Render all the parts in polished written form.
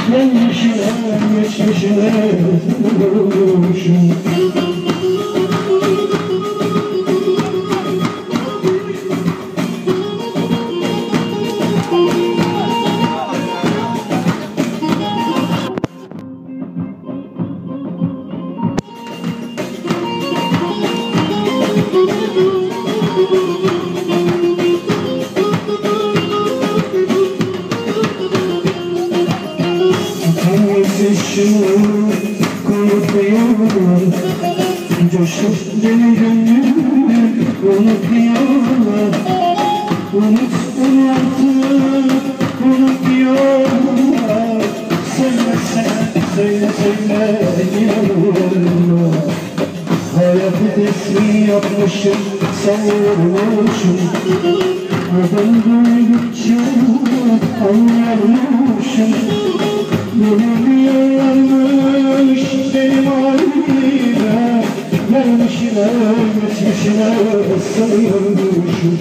Gelmişine geçmişine vurmuşum. Şimdi kurutuyorum, coşup deli gönlümü unutuyorlar. Unut artık, unutuyorlar. Söyle söyle söyle inanıyorum. Hayatı teslim yapmışım, savurmuşum. Adını duydukça anlarmışım. Bilmiyorlarmış benim halime, gelmişine geçmişine sarılmışım.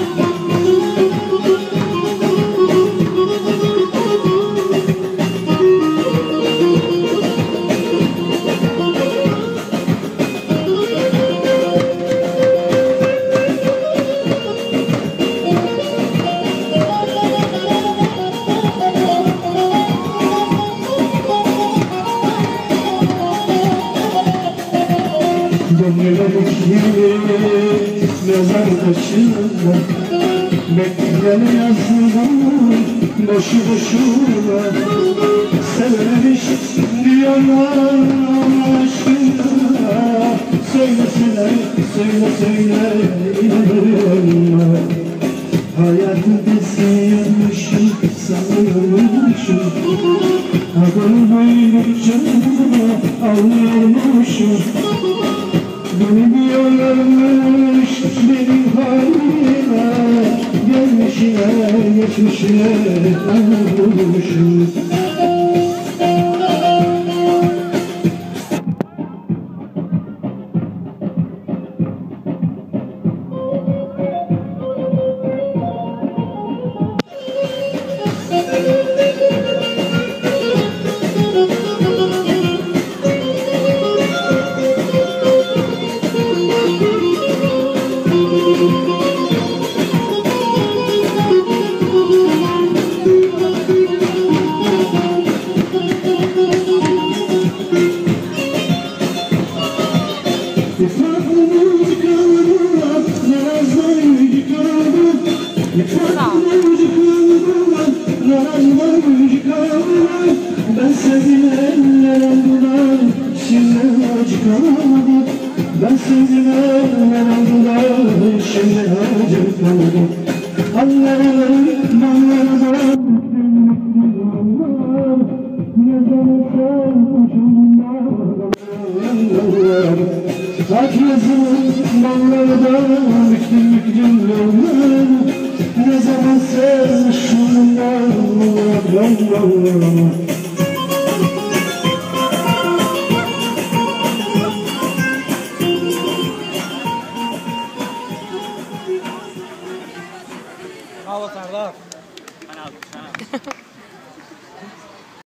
Gönlümelik gibi mezar taşında bekleyen yazdım boşu boşuna. Sevmemiş diyorlar aşkına. Söylesene, söyle söyle inanırım. Hayatı besliyormuşum, sanıyormuşum. Adını duydukça anlıyormuşum. Bilmiyorlarmış benim halime, gelmişine geçmişine vurmuşum. Ben sevdim eller aldılar, şimdi acıkamadım. Ben sevdim eller aldılar, şimdi acıkamadım. Allah'ım Allah'ım ne zaman sen ucundan Bak yazım ballarda büktüm cümleler. Ne zaman sen şundan